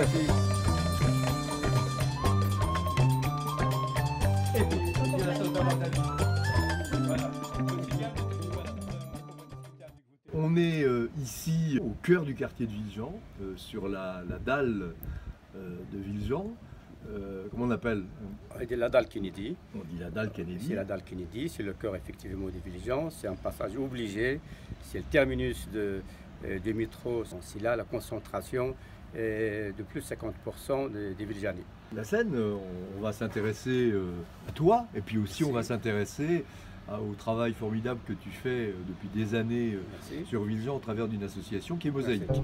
Merci. On est ici au cœur du quartier de Villejean, sur la dalle de Villejean. Comment on appelle? On dit la dalle Kennedy. On dit la dalle Kennedy. C'est la dalle Kennedy, c'est le cœur effectivement de Villejean. C'est un passage obligé, c'est le terminus de métro. C'est là la concentration de plus de 50% des Villejeanais. La Seine, on va s'intéresser à toi, et puis aussi on va s'intéresser au travail formidable que tu fais depuis des années sur Villejean au travers d'une association qui est Mosaïque. Merci.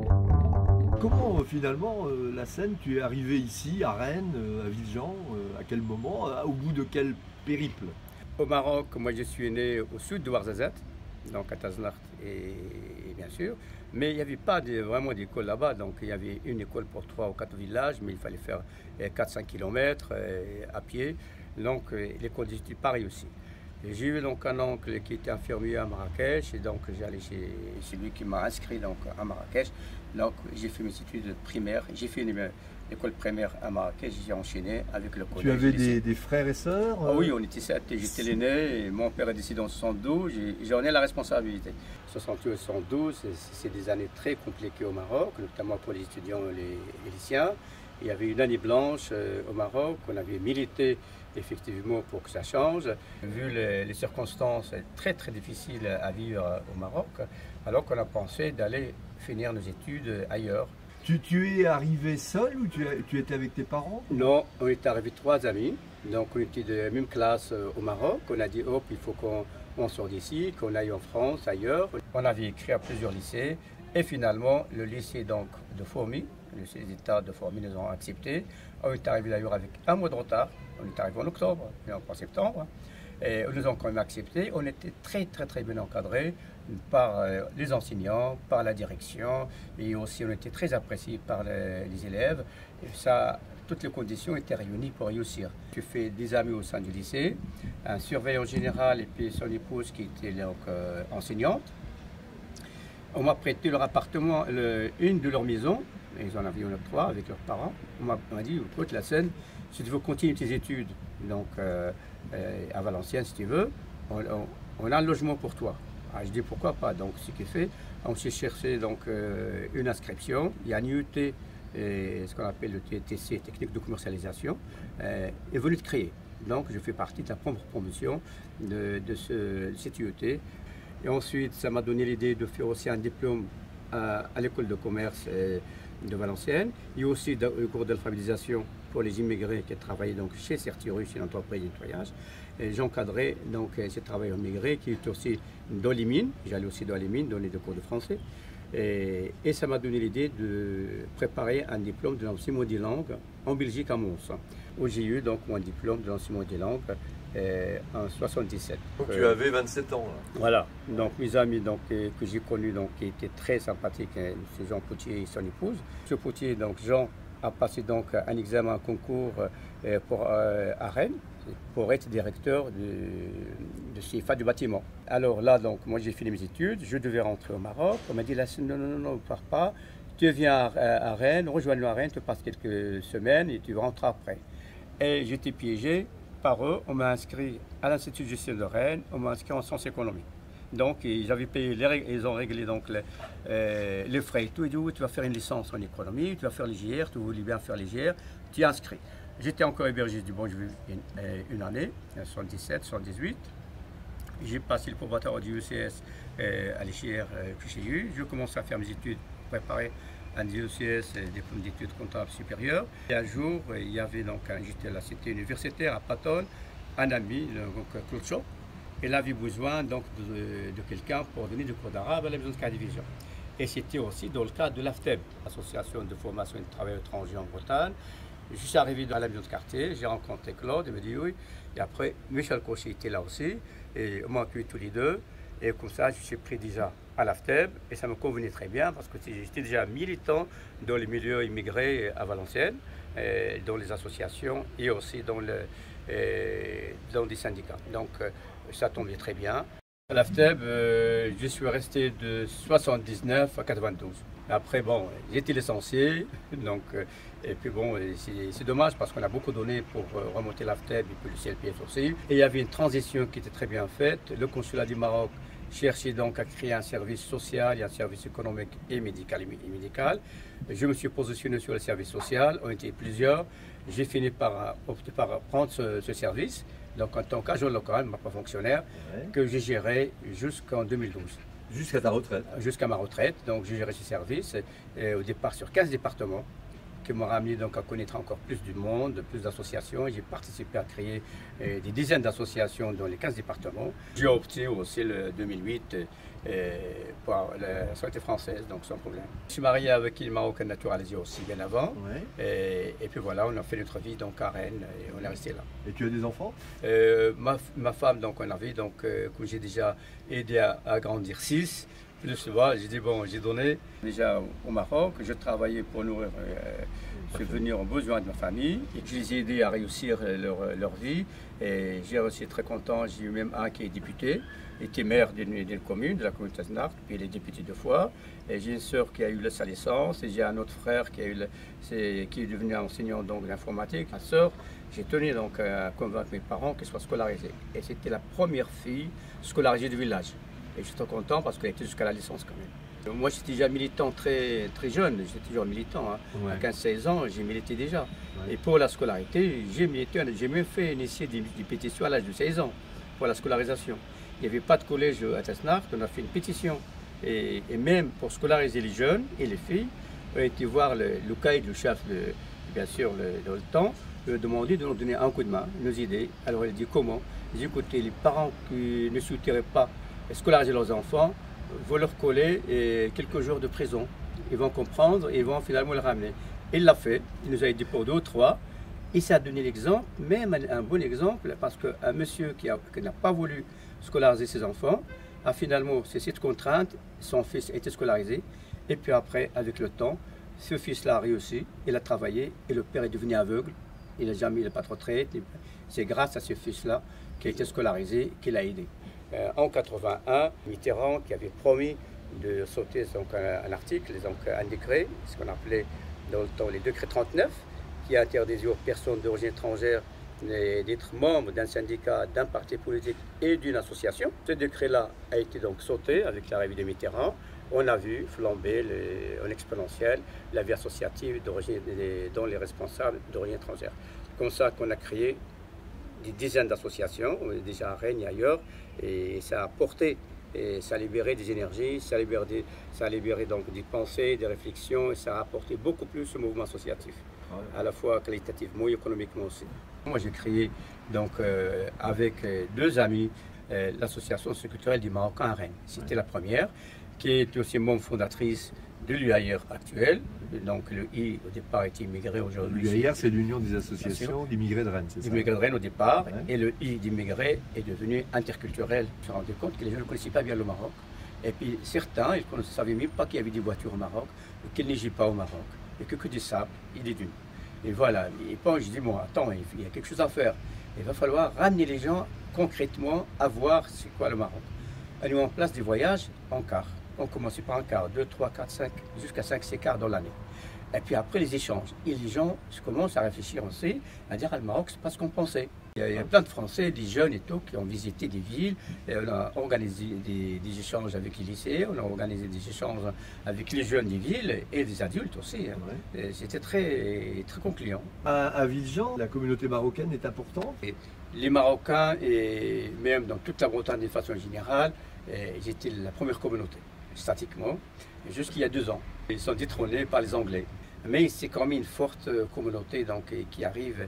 Comment finalement la Seine, tu es arrivé ici à Rennes, à Villejean, à quel moment, au bout de quel périple? Au Maroc, moi je suis né au sud de Ouarzazate, donc à Taznart et bien sûr, mais il n'y avait pas vraiment d'école là-bas, donc il y avait une école pour 3 ou 4 villages, mais il fallait faire 4-5 km à pied, donc l'école d'études Paris aussi. J'ai eu donc un oncle qui était infirmier à Marrakech, et donc j'allais chez lui qui m'a inscrit donc à Marrakech. Donc j'ai fait mes études primaires, j'ai fait l'école primaire à Marrakech, j'ai enchaîné avec le collège. Tu avais des frères et sœurs? Oui, on était 7, j'étais l'aîné, et mon père est décédé en 72, j'en ai la responsabilité. 68 et 72, c'est des années très compliquées au Maroc, notamment pour les étudiants et les lycéens. Il y avait une année blanche au Maroc, on avait milité effectivement pour que ça change. Vu les circonstances très difficiles à vivre au Maroc, alors qu'on a pensé d'aller finir nos études ailleurs. Tu es arrivé seul ou tu étais avec tes parents? Non, on est arrivé 3 amis, donc on était de la même classe au Maroc. On a dit hop, il faut qu'on sorte d'ici, qu'on aille en France, ailleurs. On avait écrit à plusieurs lycées et finalement le lycée donc, de Fourmi, le lycée d'État de Fourmi nous ont accepté. On est arrivé d'ailleurs avec un mois de retard. On est arrivé en octobre, et en septembre. Et ils nous ont quand même accepté. On était très bien encadrés par les enseignants, par la direction, et aussi on était très appréciés par les élèves. Et ça, toutes les conditions étaient réunies pour réussir. J'ai fait des amis au sein du lycée, un surveillant général et puis son épouse qui était donc, enseignante. On m'a prêté leur appartement, une de leurs maisons. Ils en avaient 3 avec leurs parents. On m'a dit, écoute, la Seine, si tu veux continuer tes études, donc à Valenciennes si tu veux, on a un logement pour toi. Alors, je dis pourquoi pas, donc ce qui est fait, on s'est cherché donc une inscription, il y a un IUT, ce qu'on appelle le TTC, technique de commercialisation, est venu de créer. Donc je fais partie de la première promotion de cet IUT. Et ensuite, ça m'a donné l'idée de faire aussi un diplôme à l'école de commerce de Valenciennes. Il y a aussi le cours d'alphabétisation pour les immigrés qui travaillaient donc chez Certirus, une entreprise de nettoyage. J'encadrais donc ces travailleurs immigrés qui étaient aussi dans les mines. J'allais aussi dans les mines donner des cours de français. Et ça m'a donné l'idée de préparer un diplôme de l'enseignement des langues en Belgique à Mons, où j'ai eu donc mon diplôme de l'enseignement des langues en 77. Donc tu avais 27 ans là. Voilà, donc mes amis donc, que j'ai connus, donc, qui étaient très sympathiques, c'est Jean Potier et son épouse. Ce Potier, donc Jean, a passé donc un examen, un concours à Rennes pour être directeur de CFA du bâtiment. Alors là, donc, moi j'ai fini mes études, je devais rentrer au Maroc. On m'a dit, là, non, ne pars pas, tu viens à Rennes, rejoins-nous à Rennes, tu passes quelques semaines et tu rentres après. Et j'étais piégé par eux, on m'a inscrit à l'Institut de gestion de Rennes, on m'a inscrit en sciences économiques. Donc ils avaient payé, ils ont réglé donc les frais et tout. Ils disent oui, tu vas faire une licence en économie, tu vas faire l'IGR, tu voulais bien faire l'IGR, tu es inscrit. J'étais encore hébergé du bon, je vais une année, 77, 78. J'ai passé le préparatoire du UCS à l'IGR que j'ai eu. Je commence à faire mes études, préparer un DECS, diplôme d'études comptables supérieures. Et un jour, il y avait donc, j'étais à la cité universitaire à Patton, un ami, donc Claude Chop, il avait besoin donc de quelqu'un pour donner des cours d'arabe à la maison de Carré Division. Et c'était aussi dans le cadre de l'AFTEB, Association de formation de travailleurs étrangers en Bretagne. Je suis arrivé à la maison de quartier, j'ai rencontré Claude, il m'a dit oui. Et après, Michel Cochet était là aussi, et on m'a accueilli tous les deux. Et comme ça, je suis pris déjà à l'AFTEB, et ça me convenait très bien, parce que j'étais déjà militant dans les milieux immigrés à Valenciennes, dans les associations et aussi dans des syndicats. Donc, ça tombait très bien. À l'AFTEB, je suis resté de 79 à 92. Après, bon, j'ai été licencié, donc, et puis bon, c'est dommage parce qu'on a beaucoup donné pour remonter l'AFTEB et puis le CLPF aussi. Et il y avait une transition qui était très bien faite. Le consulat du Maroc cherchait donc à créer un service social et un service économique et médical. Je me suis positionné sur le service social, on était plusieurs. J'ai fini par opter par prendre ce service, donc en tant qu'agent local, pas fonctionnaire, que j'ai géré jusqu'en 2012. Jusqu'à ta retraite? Jusqu'à ma retraite, donc j'ai géré ce service, au départ sur 15 départements, qui m'ont ramené donc à connaître encore plus du monde, plus d'associations. J'ai participé à créer des dizaines d'associations dans les 15 départements. J'ai opté aussi le 2008 pour la société française, donc sans problème. Je suis marié avec une Marocaine naturalisée aussi bien avant. Et puis voilà, on a fait notre vie donc à Rennes et on est resté là. Et tu as des enfants? Ma femme, donc on avait, donc que j'ai déjà aidé à grandir 6. Plus, voilà, j'ai dit, bon, j'ai donné déjà au Maroc, je travaillais pour nourrir, subvenir aux besoins de ma famille, et je les ai aidés à réussir leur vie. Et j'ai aussi très content, j'ai eu même un qui est député, était maire d'une commune, de la commune de Tasnart, puis il est député 2 fois. Et j'ai une sœur qui a eu sa licence, et j'ai un autre frère qui est devenu enseignant d'informatique. Ma sœur, j'ai tenu donc à convaincre mes parents qu'elle soit scolarisée. Et c'était la première fille scolarisée du village. Et je suis très content parce qu'elle était jusqu'à la licence quand même. Moi, j'étais déjà militant très jeune, j'étais toujours militant. À 15-16 ans, j'ai milité déjà. Et pour la scolarité, j'ai milité, j'ai même fait initier des pétitions à l'âge de 16 ans pour la scolarisation. Il n'y avait pas de collège à Tasnart, on a fait une pétition. Et même pour scolariser les jeunes et les filles, on a été voir le caïd, le chef, bien sûr, dans le temps, demander de nous donner un coup de main, nous aider. Alors il a dit comment? Il dit écoutez, les parents qui ne souhaiteraient pas scolariser leurs enfants, vont leur coller quelques jours de prison. Ils vont comprendre et ils vont finalement le ramener. Il l'a fait, il nous a aidé pour 2 ou 3. Et ça a donné l'exemple, même un bon exemple, parce qu'un monsieur qui n'a pas voulu scolariser ses enfants a finalement cessé de contrainte, son fils a été scolarisé. Et puis après, avec le temps, ce fils-là a réussi, il a travaillé et le père est devenu aveugle. Il n'a jamais eu pas de retraite. C'est grâce à ce fils-là qui a été scolarisé qu'il a aidé. En 81, Mitterrand qui avait promis de sauter donc, un article, donc un décret, ce qu'on appelait dans le temps les décrets 39, qui interdisait aux personnes d'origine étrangère d'être membres d'un syndicat, d'un parti politique et d'une association. Ce décret-là a été donc sauté avec l'arrivée de Mitterrand. On a vu flamber en exponentiel la vie associative dont les responsables d'origine étrangère. C'est comme ça qu'on a créé des dizaines d'associations, déjà à Rennes et ailleurs, et ça a porté, et ça a libéré des énergies, ça a libéré donc des pensées, des réflexions, et ça a apporté beaucoup plus au mouvement associatif, à la fois qualitativement et économiquement aussi. Moi j'ai créé donc avec 2 amis l'association socioculturelle du Marocain à Rennes. C'était la première, qui est aussi membre fondatrice de l'UAIR actuel. Donc le I au départ est immigré aujourd'hui. L'UAIR c'est l'Union des associations d'immigrés de Rennes, c'est ça? D'immigrés de Rennes au départ, et le I d'immigrés est devenu interculturel. Je me suis rendu compte que les gens ne connaissaient pas bien le Maroc. Et puis certains, ils ne savaient même pas qu'il y avait des voitures au Maroc, qu'il neigeait pas au Maroc, et que du sable et des dunes. Et voilà, et puis je dis, bon attends, il y a quelque chose à faire. Il va falloir ramener les gens concrètement à voir c'est quoi le Maroc. On a mis en place des voyages en car. On commençait par un quart, 2, 3, 4, 5, jusqu'à 5-6 quarts dans l'année. Et puis après les échanges. Et les gens commencent à réfléchir aussi, à dire le Maroc, c'est pas ce qu'on pensait. Il y a plein de Français, des jeunes et tout, qui ont visité des villes. Et on a organisé des échanges avec les lycées, on a organisé des échanges avec les jeunes des villes et des adultes aussi. C'était très concluant. À Villejean, la communauté marocaine est importante? Et les Marocains, et même dans toute la Bretagne de façon générale, j'étais la première communauté, statiquement, jusqu'il y a 2 ans. Ils sont détrônés par les Anglais. Mais c'est quand même une forte communauté donc, qui arrive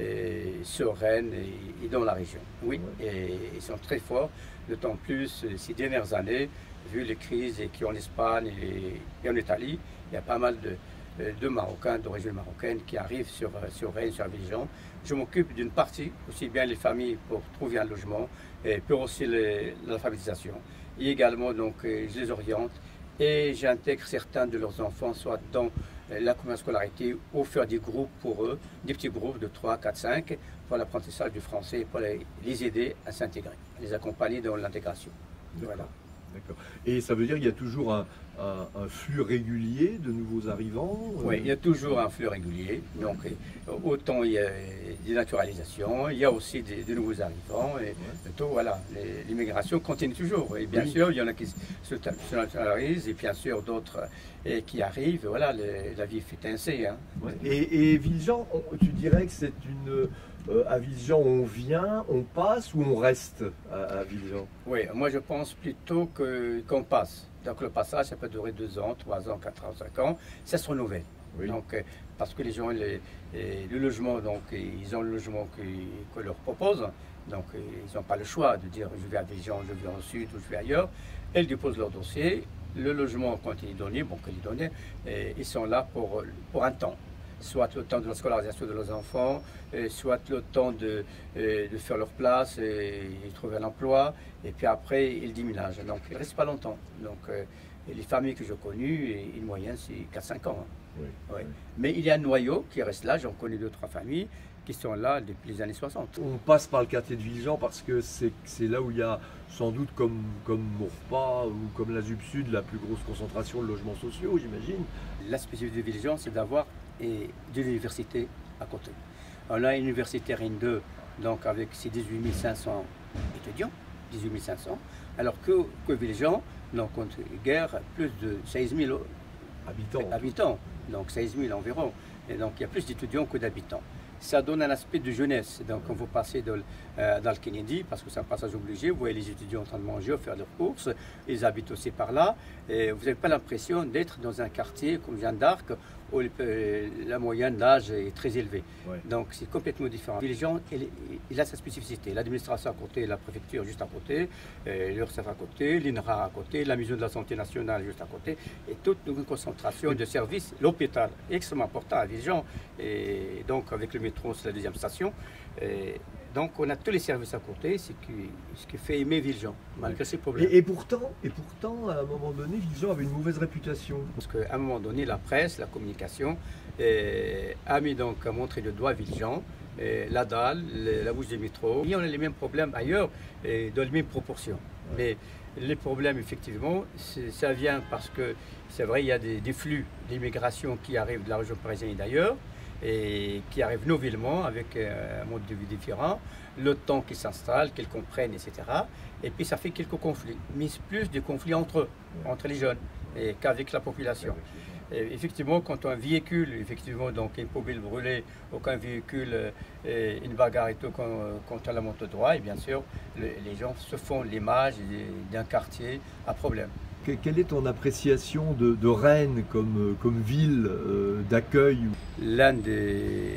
sur Rennes et dans la région. Oui, et ils sont très forts, d'autant plus ces dernières années, vu les crises qu'il y a en Espagne et en Italie, il y a pas mal de Marocains, d'origine marocaine, qui arrivent sur Rennes, sur Villejean. Je m'occupe d'une partie, aussi bien les familles pour trouver un logement, et pour aussi l'alphabétisation. Et également, donc, je les oriente et j'intègre certains de leurs enfants, soit dans la première scolarité ou faire des groupes pour eux, des petits groupes de 3, 4, 5 pour l'apprentissage du français et pour les aider à s'intégrer, les accompagner dans l'intégration. Voilà. D'accord. Et ça veut dire qu'il y a toujours un flux régulier de nouveaux arrivants? Oui, il y a toujours un flux régulier. Donc, autant il y a des naturalisations, il y a aussi de nouveaux arrivants. Et plutôt, voilà, l'immigration continue toujours. Et bien sûr, il y en a qui se naturalisent, et bien sûr d'autres qui arrivent. Voilà, la vie fait ainsi. Hein. Ouais. Et Villejean, tu dirais que c'est une... à Villejean, on vient, on passe ou on reste à Villejean? Oui, moi je pense plutôt qu'on passe. Donc le passage, ça peut durer 2 ans, 3 ans, 4 ans, 5 ans, ça se renouvelle. Oui. Donc, parce que les gens, le logement, donc ils ont le logement qu'on leur propose. Donc ils n'ont pas le choix de dire je vais à Villejean, je vais en sud ou je vais ailleurs. Ils déposent leur dossier. Le logement, quand il est donné, bon, qu'il est donné, ils sont là pour un temps. Soit le temps de la scolarisation de leurs enfants, soit le temps de faire leur place et trouver un emploi, et puis après ils déménagent. Donc ils ne restent pas longtemps. Donc les familles que j'ai connues, une moyenne c'est 4-5 ans. Hein. Oui. Oui. Mais il y a un noyau qui reste là, j'en connais 2-3 familles qui sont là depuis les années 60. On passe par le quartier de Villejean parce que c'est là où il y a sans doute comme Maurepas ou comme la ZUP Sud la plus grosse concentration de logements sociaux, j'imagine. La spécificité de Villejean, c'est d'avoir de l'université à côté. On a une université Rennes 2, donc avec ses 18 500 étudiants, 18 500, alors que Villejean, donc on guère plus de 16 000 habitants, donc 16 000 environ. Et donc il y a plus d'étudiants que d'habitants. Ça donne un aspect de jeunesse. Donc quand vous passez dans le Kennedy, parce que c'est un passage obligé, vous voyez les étudiants en train de manger, faire leurs courses, ils habitent aussi par là, et vous n'avez pas l'impression d'être dans un quartier comme Jeanne d'Arc, où la moyenne d'âge est très élevée. Ouais. Donc c'est complètement différent. Les gens, il a sa spécificité. L'administration à côté, la préfecture juste à côté, l'URSSAF à côté, l'INRA à côté, la maison de la santé nationale juste à côté, et toute une concentration de services. L'hôpital, extrêmement important à Villejean, et donc avec le métro, c'est la deuxième station. Donc on a tous les services à côté, ce qui fait aimer Villejean, malgré ses problèmes. Et pourtant, à un moment donné, Villejean avait une mauvaise réputation. Parce qu'à un moment donné, la presse, la communication, a mis donc à montrer le doigt Villejean, la dalle, la bouche des métros. Et on a les mêmes problèmes ailleurs, dans les mêmes proportions. Mais les problèmes, effectivement, ça vient parce que, c'est vrai, il y a des flux d'immigration qui arrivent de la région parisienne et d'ailleurs, et qui arrivent nouvellement avec un mode de vie différent, le temps qu'ils s'installent, qu'ils comprennent, etc. Et puis ça fait quelques conflits, mais plus de conflits entre eux, entre les jeunes, qu'avec la population. Et effectivement, quand un véhicule, donc une poubelle brûlée, ou qu'un véhicule, une bagarre et tout contre la moto droit, et bien sûr, les gens se font l'image d'un quartier à problème. Quelle est ton appréciation de Rennes comme ville d'accueil? L'un des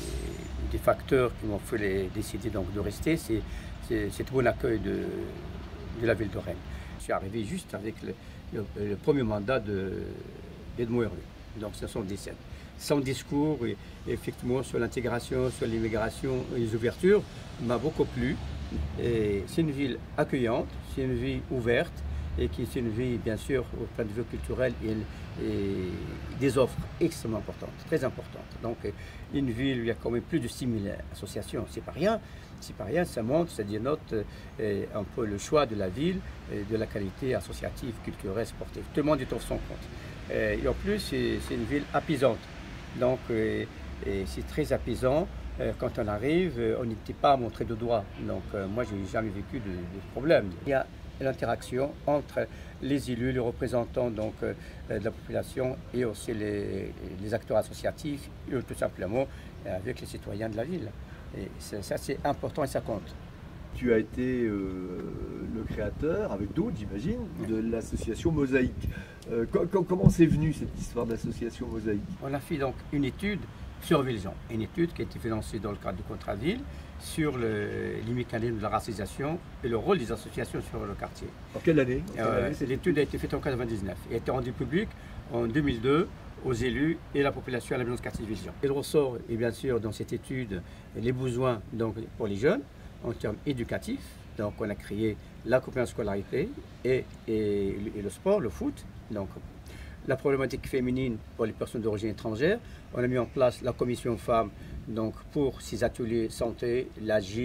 facteurs qui m'ont fait décider donc de rester, c'est ce bon accueil de la ville de Rennes. Je suis arrivé juste avec le premier mandat d'Edmond Hervé, donc 1917. Son discours, effectivement, sur l'intégration, sur l'immigration et les ouvertures, m'a beaucoup plu. C'est une ville accueillante, c'est une ville ouverte, et qui est une vie, bien sûr, au point de vue culturel, et des offres extrêmement importantes, très importantes. Donc, une ville où il y a quand même plus de 6 000 associations, c'est pas rien. C'est pas rien, ça montre, ça dénote un peu le choix de la ville, de la qualité associative, culturelle, sportive. Tout le monde y trouve son compte. Et en plus, c'est une ville apaisante. Donc, c'est très apaisant. Quand on arrive, on n'était pas à montrer de doigts. Donc, moi, je n'ai jamais vécu de problème. Il y a l'interaction entre les élus, les représentants donc, de la population et aussi les acteurs associatifs, et tout simplement avec les citoyens de la ville. Et ça, c'est important et ça compte. Tu as été le créateur, avec d'autres j'imagine, de l'association Mosaïque. Comment c'est venu cette histoire d'association Mosaïque? On a fait donc une étude sur Villejean, une étude qui a été financée dans le cadre du contrat ville sur les mécanismes de la racisation et le rôle des associations sur le quartier. En quelle année? L'étude a été faite en 1999 et a été rendue publique en 2002 aux élus et la population à la maison de quartier de Villejean. Il ressort, et bien sûr, dans cette étude, les besoins donc, pour les jeunes en termes éducatifs. Donc, on a créé l'accompagnement de scolarité et le sport, le foot. Donc, la problématique féminine pour les personnes d'origine étrangère. On a mis en place la commission femmes donc, pour ces ateliers santé, la gym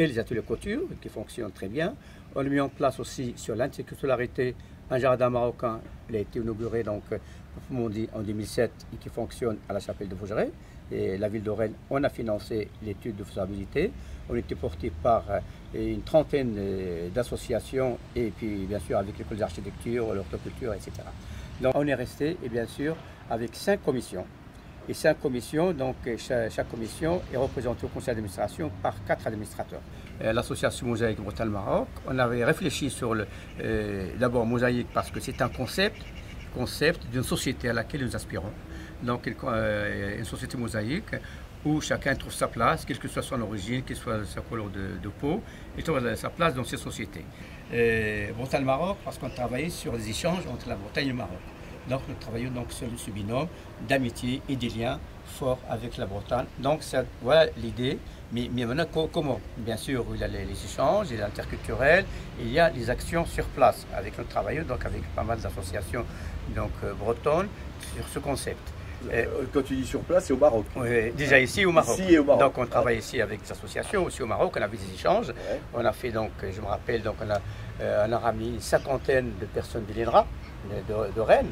et les ateliers couture qui fonctionnent très bien. On a mis en place aussi sur l'interculturalité un jardin marocain. Il a été inauguré donc en 2007 et qui fonctionne à la chapelle de Vaugeret. Et la ville de Rennes, on a financé l'étude de faisabilité. On était porté par une trentaine d'associations et puis bien sûr avec l'école d'architecture, l'horticulture, etc. Donc on est resté et bien sûr avec 5 commissions. Et 5 commissions, donc chaque commission est représentée au conseil d'administration par 4 administrateurs. L'association Mosaïque Bretagne-Maroc, on avait réfléchi sur d'abord Mosaïque parce que c'est un concept d'une société à laquelle nous aspirons. Donc une société mosaïque où chacun trouve sa place, quelle que soit son origine, quelle que soit sa couleur de peau, et trouve sa place dans cette société. Bretagne-Maroc parce qu'on travaillait sur les échanges entre la Bretagne et le Maroc. Donc nous travaillons donc sur ce binôme d'amitié et des liens forts avec la Bretagne. Donc voilà l'idée. Mais maintenant, comment? Bien sûr, il y a les échanges, il y a l'interculturel, il y a les actions sur place avec nos travailleurs, donc avec pas mal d'associations bretonnes sur ce concept. Quand tu dis sur place, c'est au Maroc. Oui, déjà ici au Maroc. Ici et au Maroc. Donc on travaille ici avec des associations, aussi au Maroc, on a fait des échanges. Ouais. On a fait donc, je me rappelle, donc on a ramené une cinquantaine de personnes de l'INRA, de Rennes,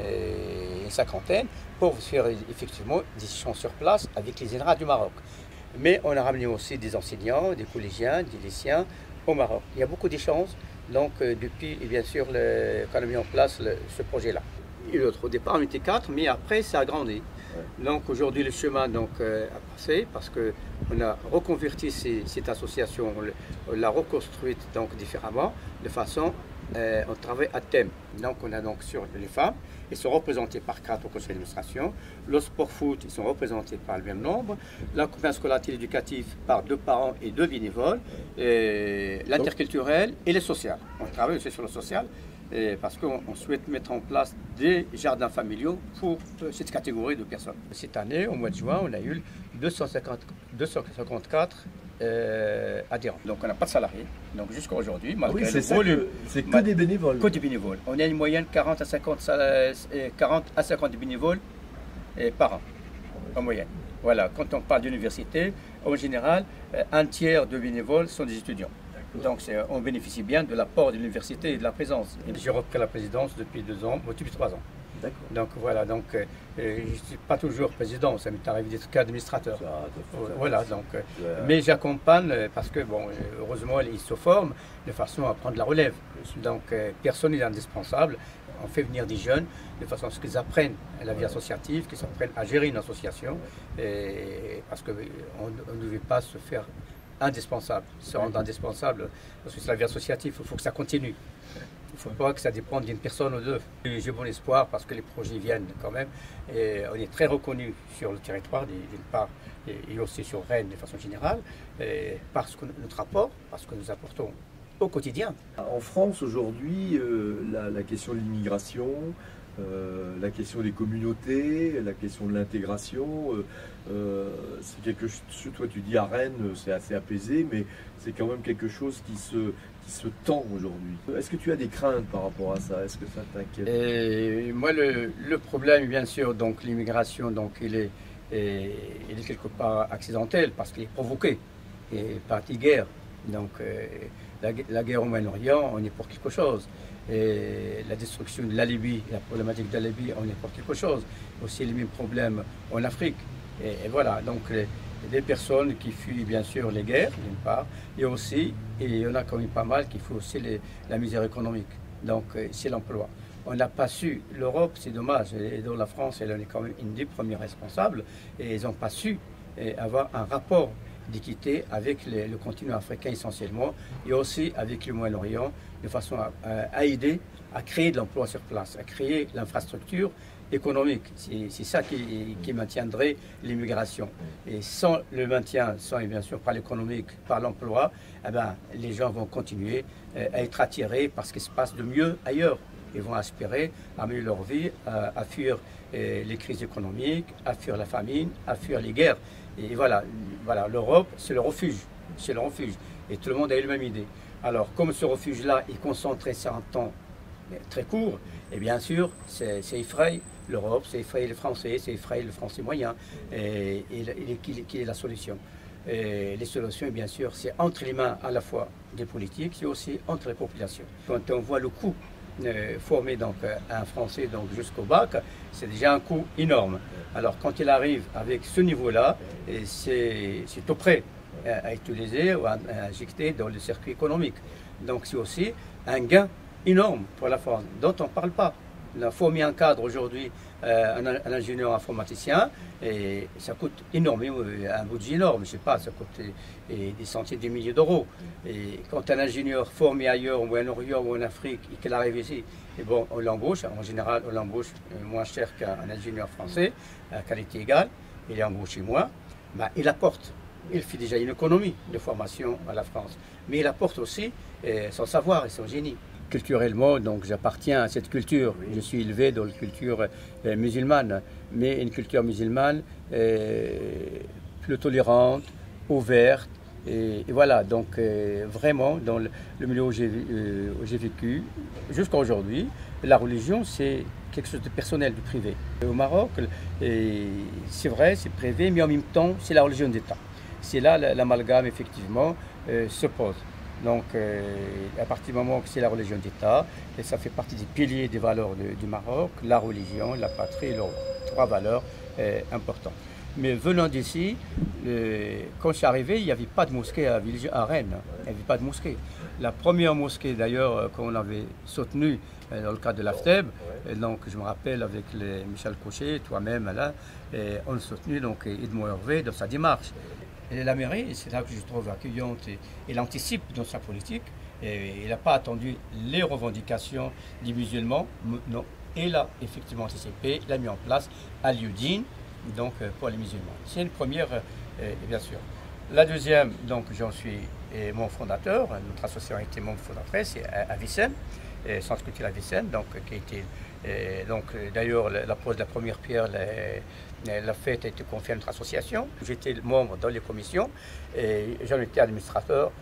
une cinquantaine, pour faire effectivement des échanges sur place avec les INRA du Maroc. Mais on a ramené aussi des enseignants, des collégiens, des lycéens au Maroc. Il y a beaucoup d'échanges, donc depuis, et bien sûr, qu'on a mis en place ce projet-là. Au départ, on était 4, mais après, ça a grandi. Ouais. Donc aujourd'hui, le chemin a passé parce qu'on a reconverti cette association, on l'a reconstruite différemment, de façon, on travaille à thème. Donc on a sur les femmes, ils sont représentés par 4 au conseil d'administration. Le sport-foot, ils sont représentés par le même nombre. L'accompagnement scolaire éducatif par 2 parents et 2 bénévoles. L'interculturel et le social. On travaille aussi sur le social. Parce qu'on souhaite mettre en place des jardins familiaux pour cette catégorie de personnes. Cette année, au mois de juin, on a eu 254 adhérents. Donc on n'a pas de salariés. Donc jusqu'à aujourd'hui, malgré le volume, c'est que des bénévoles. Que des bénévoles. On a une moyenne 40 à 50 bénévoles par an, en moyenne. Voilà, quand on parle d'université, en général, un tiers de bénévoles sont des étudiants. Donc on bénéficie bien de l'apport de l'université et de la présence. J'ai repris la présidence depuis 2 ans, depuis 3 ans. Donc voilà, je ne suis pas toujours président, ça m'est arrivé d'être qu'administrateur. Voilà, mais j'accompagne parce que, heureusement, ils se forment de façon à prendre la relève. Donc personne n'est indispensable. On fait venir des jeunes de façon à ce qu'ils apprennent la vie associative, qu'ils apprennent à gérer une association, parce qu'on ne devait pas se faire indispensable, se rendre indispensable, parce que c'est la vie associative, il faut que ça continue. Il ne faut pas que ça dépende d'une personne ou 2. J'ai bon espoir parce que les projets viennent quand même. Et on est très reconnu sur le territoire, d'une part, et aussi sur Rennes de façon générale, parce que notre apport, parce que nous apportons au quotidien. En France aujourd'hui, la question de l'immigration, la question des communautés, la question de l'intégration, c'est quelque chose, toi tu dis à Rennes, c'est assez apaisé, mais c'est quand même quelque chose qui se tend aujourd'hui. Est-ce que tu as des craintes par rapport à ça? Est-ce que ça t'inquiète? Moi, le problème, bien sûr, l'immigration, il est quelque part accidentel parce qu'il est provoqué par des guerres. La guerre au Moyen-Orient, on est pour quelque chose. Et la destruction de la Libye, la problématique de la Libye, on est pour quelque chose. Aussi les mêmes problèmes en Afrique. Et voilà, des personnes qui fuient bien sûr les guerres, d'une part, et aussi, et il y en a quand même pas mal qui fuient aussi la misère économique. Donc c'est l'emploi. On n'a pas su, l'Europe, c'est dommage, et dans la France, elle en est quand même une des premières responsables, et ils n'ont pas su avoir un rapport d'équité avec le continent africain essentiellement, et aussi avec le Moyen-Orient, de façon à aider à créer de l'emploi sur place, à créer l'infrastructure économique. C'est ça qui maintiendrait l'immigration. Et sans le maintien, sans bien sûr par l'économique, par l'emploi, les gens vont continuer à être attirés par ce qui se passe de mieux ailleurs. Ils vont aspirer à améliorer leur vie, à fuir les crises économiques, à fuir la famine, à fuir les guerres. Et voilà l'Europe, c'est le refuge. C'est le refuge. Et tout le monde a eu la même idée. Alors, comme ce refuge-là est concentré sur un temps très court, et bien sûr, c'est effraie l'Europe, c'est effraie les Français, c'est effraie le Français moyen, et quelle est la solution? Et les solutions, bien sûr, c'est entre les mains à la fois des politiques, c'est aussi entre les populations. Quand on voit le coût formé donc un Français donc jusqu'au bac, c'est déjà un coût énorme. Alors quand il arrive avec ce niveau-là, c'est tout prêt à utiliser ou à injecter dans le circuit économique. Donc c'est aussi un gain énorme pour la France, dont on ne parle pas. On a formé un cadre aujourd'hui, un ingénieur informaticien, et ça coûte énormément, un budget énorme, je ne sais pas, ça coûte des centaines de milliers d'euros. Et quand un ingénieur formé ailleurs, ou en Orient, ou en Afrique, et qu'il arrive ici, et bon, on l'embauche, en général, on l'embauche moins cher qu'un ingénieur français, à qualité égale, il est embauché moins, ben, il apporte. Il fait déjà une économie de formation à la France, mais il apporte aussi son savoir et son génie. Culturellement, donc j'appartiens à cette culture. Je suis élevé dans la culture musulmane, mais une culture musulmane plus tolérante, ouverte. Et voilà, donc vraiment, dans le milieu où j'ai vécu, jusqu'à aujourd'hui, la religion, c'est quelque chose de personnel, de privé. Au Maroc, c'est vrai, c'est privé, mais en même temps, c'est la religion d'État. C'est là l'amalgame, effectivement, se pose. Donc, à partir du moment que c'est la religion d'État, et ça fait partie des piliers des valeurs du Maroc, la religion, la patrie, leurs trois valeurs importantes. Mais venant d'ici, quand je suis arrivé, il n'y avait pas de mosquée à Rennes. Il n'y avait pas de mosquée. La première mosquée, d'ailleurs, qu'on avait soutenue dans le cadre de l'AFTEB, donc je me rappelle avec Michel Cochet, toi-même, là, on a soutenu donc Edmond Hervé dans sa démarche. Et la mairie, c'est là que je trouve accueillante et elle anticipe dans sa politique. Et elle n'a pas attendu les revendications des musulmans, non. Elle a effectivement anticipé, elle a mis en place un lieu digne donc, pour les musulmans. C'est une première, bien sûr. La deuxième, donc j'en suis mon fondateur, notre association a été membre fondatrice, c'est Avicenne, Centre culturel Avicenne, donc qui a été, d'ailleurs la pose de la première pierre, la fête a été confiée à notre association. J'étais membre dans les commissions et j'en étais administrateur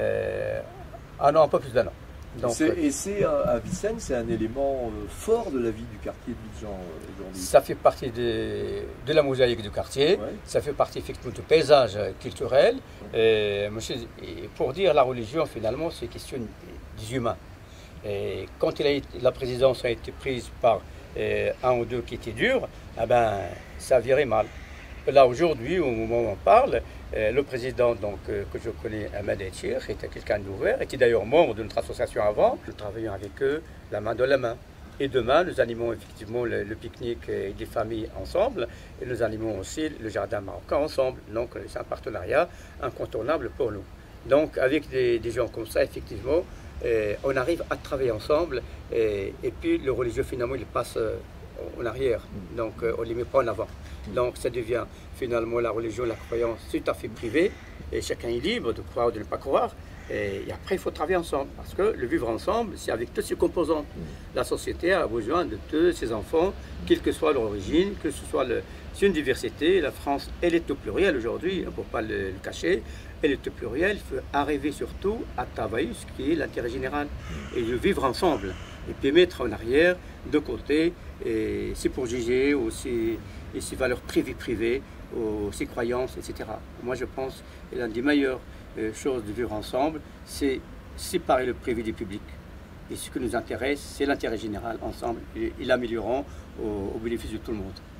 un peu plus d'un an. Donc, et c'est à Vicenne, c'est un élément fort de la vie du quartier de Vigeant aujourd'hui. Ça fait partie de la mosaïque du quartier, ouais. Ça fait partie effectivement du paysage culturel. Et pour dire la religion, finalement, c'est question des humains. Et quand la présidence a été prise par un ou deux qui étaient durs, eh ben, ça virait mal. Là, aujourd'hui, au moment où on parle, le président donc, que je connais, Ahmed Etchir, était quelqu'un d'ouvert, était d'ailleurs membre de notre association avant. Nous travaillons avec eux la main dans la main. Et demain, nous animons effectivement le pique-nique des familles ensemble et nous animons aussi le jardin marocain ensemble. Donc, c'est un partenariat incontournable pour nous. Donc, avec des gens comme ça, effectivement, on arrive à travailler ensemble et puis le religieux, finalement, il passe en arrière. Donc, on ne les met pas en avant. Donc, ça devient finalement la religion, la croyance, tout à fait privée et chacun est libre de croire ou de ne pas croire. Et après, il faut travailler ensemble, parce que le vivre ensemble, c'est avec toutes ses composantes. La société a besoin de tous ses enfants, quelle que soit leur origine, que ce soit c'est une diversité. La France, elle est au pluriel aujourd'hui, pour ne pas le cacher. Elle est au pluriel, il faut arriver surtout à travailler ce qui est l'intérêt général et de vivre ensemble. Et puis mettre en arrière, de côté, ses préjugés ou ses valeurs privées, ou ses croyances, etc. Moi, je pense que l'une des meilleures chose de vivre ensemble, c'est séparer le privé du public. Et ce qui nous intéresse, c'est l'intérêt général ensemble et l'améliorant au bénéfice de tout le monde.